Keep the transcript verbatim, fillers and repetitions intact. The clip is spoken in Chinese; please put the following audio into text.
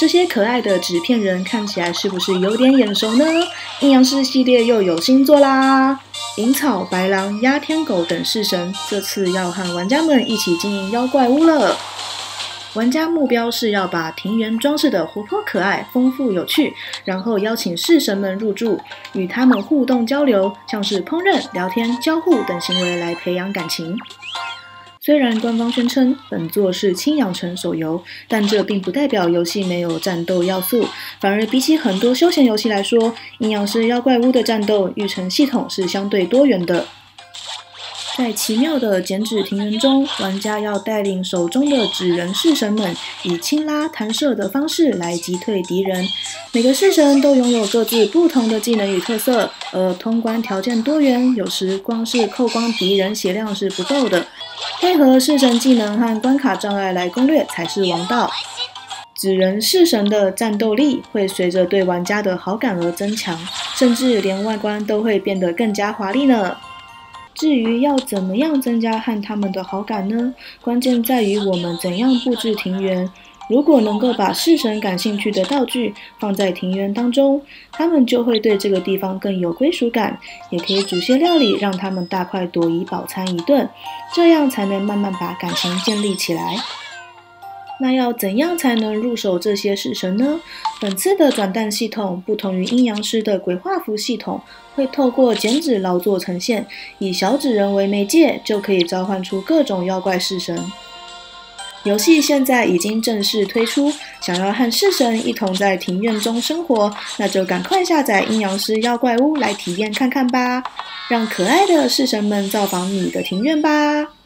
这些可爱的纸片人看起来是不是有点眼熟呢？阴阳师系列又有新作啦！银草、白狼、鸦天狗等式神这次要和玩家们一起经营妖怪屋了。玩家目标是要把庭园装饰的活泼可爱、丰富有趣，然后邀请式神们入住，与他们互动交流，像是烹饪、聊天、交互等行为来培养感情。虽然官方宣称本作是轻养成手游，但这并不代表游戏没有战斗要素，反而比起很多休闲游戏来说，阴阳师妖怪屋的战斗育成系统是相对多元的。在奇妙的剪纸庭园中，玩家要带领手中的纸人式神们，以轻拉弹射的方式来击退敌人。每个式神都拥有各自不同的技能与特色，而通关条件多元，有时光是扣光敌人血量是不够的。配合式神技能和关卡障碍来攻略才是王道。纸人式神的战斗力会随着对玩家的好感而增强，甚至连外观都会变得更加华丽呢。至于要怎么样增加和他们的好感呢？关键在于我们怎样布置庭园。如果能够把式神感兴趣的道具放在庭园当中，他们就会对这个地方更有归属感，也可以煮些料理让他们大快朵颐饱餐一顿，这样才能慢慢把感情建立起来。那要怎样才能入手这些式神呢？本次的转蛋系统不同于阴阳师的鬼画符系统，会透过剪纸劳作呈现，以小纸人为媒介，就可以召唤出各种妖怪式神。游戏现在已经正式推出，想要和式神一同在庭院中生活，那就赶快下载阴阳师妖怪屋来体验看看吧，让可爱的式神们造访你的庭院吧。